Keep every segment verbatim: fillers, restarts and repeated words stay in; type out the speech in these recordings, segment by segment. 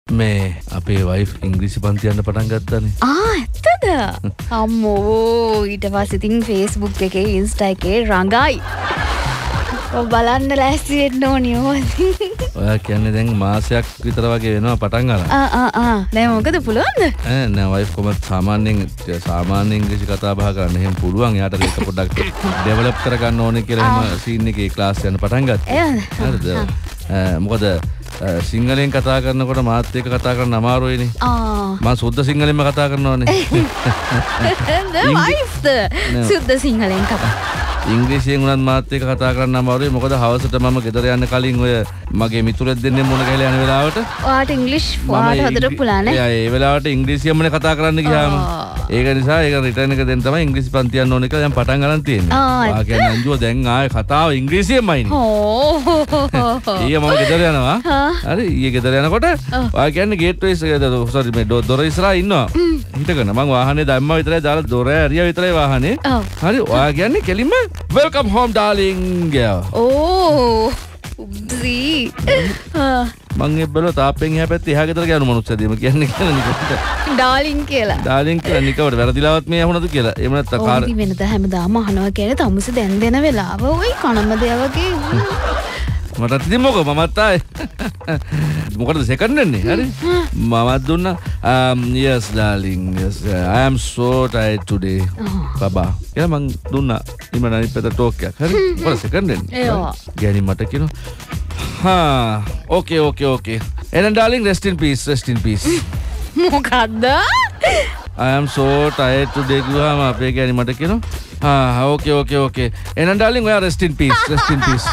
මේ අපේ වයිෆ් ඉංග්‍රීසි පන්ති යන්න පටන් ගත්තානේ. ආ ඇත්තද? අම්මෝ ඊට පස්සේ ඉතින් Facebook එකේ Insta එකේ රඟයි. ඔය බලන්න ලෑස්ති වෙන්න ඕනි ඕවා. ඔයා කියන්නේ දැන් මාසයක් විතර වගේ වෙනවා පටන් ගන්න. ආ ආ ආ දැන් මොකද පුළුවන්ද? ඈ නෑ වයිෆ් කොහොමද සාමාන්‍යයෙන් සාමාන්‍ය ඉංග්‍රීසි කතා බහ කරන්න එහෙම පුළුවන්. එයාට ඒක පොඩ්ඩක් ඩෙවලොප් කරගන්න ඕනේ කියලා එහෙම සීන් එකේ ක්ලාස් යන පටන් ගත්තා. හරිද? මොකද සිංහලෙන් කතා කරනකොට මාත් එක්ක කතා කරන්න අමාරුයිනේ. ආ මම සුද්ධ සිංහලෙන්ම කතා කරනවානේ. ද වයිෆ්ද සුද්ධ සිංහලෙන් කතා. ඉංග්‍රීසියෙන් උනත් මාත් එක්ක කතා කරන්න අමාරුයි. මොකද හවසට මම ගෙදර යන්න කලින් ඔය මගේ මිතුරෙක් දෙන්නේ මොන ගහලා යන වෙලාවට ඔයාට ඉංග්‍රීසි වාට හදට පුළුවන් නේ. ඒ ඒ වෙලාවට ඉංග්‍රීසියෙන්මනේ කතා කරන්න ගියාම. ඒක නිසා ඒක රිටර්න් එක දෙන්න තමයි ඉංග්‍රීසි පන්ති යන්න ඕනේ කියලා දැන් පටන් ගන්න තියෙන්නේ. ආ කියන්නේ අංජුව දැන් ආයේ කතාව ඉංග්‍රීසියෙන්මයිනේ. ඕ ඊයේ මම ගෙදර යනවා. හරි ඊයේ ගෙදර යනකොට ඔයා කියන්නේ ගේට්වේ එක සෝරි මේ දොර ඉස්සරහා ඉන්නවා. හිටගෙන මං වාහනේ දැම්මා විතරයි දාලා දොර ඇරියා විතරයි වාහනේ. හරි ඔයා කියන්නේ කෙලින්ම welcome home darling girl. ඕ උබ්සී. මං ඒ බැලුවා තාප්පෙන් එහා පැත්තේ එහා ගෙදර ගියනු මනුස්සයදීම කියන්නේ කියලා නිකට. ඩාර්ලින් කියලා. ඩාර්ලින් කියලා නිකවට වැරදිලාවත් මේ අහුණද කියලා. එහෙම නැත්නම් කාර් ඕක වෙනද හැමදාම අහනවා කියන්නේ තමුසේ දැන් දෙන වෙලාව ওই කනම දෙය වගේ. මට ඉතින් මොකෝ මමත් ආයේ මොකටද සෙකන්ඩ් වෙන්නේ හරි මමත් දුන්නා um yes darling yes I am so tired today baba කියලා මං දුන්නා ඉමන අනිත් පැත්ත ටෝක් එකක් හරි මොකද සෙකන්ඩ් වෙන්නේ ඒවා ගෑණි මට කියනවා හා okay okay okay එහෙනම් darling rest in peace rest in peace මොකද්ද I am so tired today කිව්වම අපේ ගෑණි මට කියනවා Ah, okay, okay, okay. එහෙනම් darling, ඔයා rest in peace, rest in peace.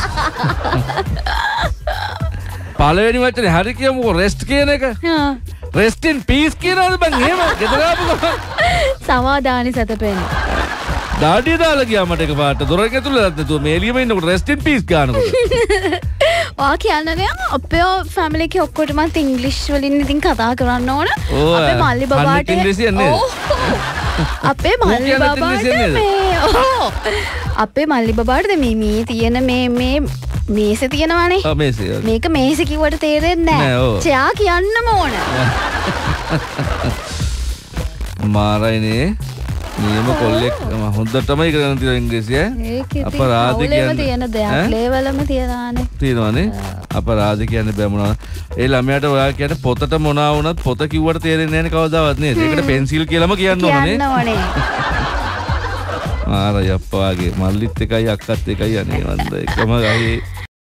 පළවෙනි වචනේ හරි කියමුකෝ rest කියන එක. හා. rest in peace කියනවද බං එහෙම? ගෙදර ආපු ගමන්. සමාදානි සැතපෙන්නේ. ඩාඩිය දාලා ගියා මට එකපාරට. දොර එක ඇතුළේ නැත්නම් මේ එළියෙම ඉන්නකොට rest in peace ගන්නකොට. ඔයා කියන්නේ අපේ ෆැමිලි එකේ ඔක්කොටමත් ඉංග්‍රීසි වලින් ඉතින් කතා කරන්න ඕන. අපේ මල්ලි බබාට ඉංග්‍රීසියෙන් නේද? අපේ මල්ලි බබාට මේ අපේ මල්ලි බබාට මේ මේ තියෙන මේ මේ මේසෙ තියෙනවානේ. ආ මේසෙ. මේක මේසෙ කිව්වට තේරෙන්නේ නැහැ. චා කියන්නම ඕන. මාරයිනේ. නියම කොල්ලෙක් හොඳටම ඉගෙන තියෙන ඉංග්‍රීසි ඈ. අපරාධ කියන්නේ තියෙන දෙයක් ලේවලම තියනවානේ. තියෙනවානේ. අපරාධ කියන්නේ බෑ මොනවා. ඒ ළමයාට ඔයා කියන්නේ පොතට මොනවා වුණත් පොත කිව්වට තේරෙන්නේ නැහැ නේ කවදාවත් නේද? ඒකට පෙන්සිල් කියලාම කියන්න ඕනේ. කියන්න ඕනේ. ආර යප්පාගේ මල්ලිත් එකයි අක්කත් එකයි අනේ වන්ද එකම ගහේ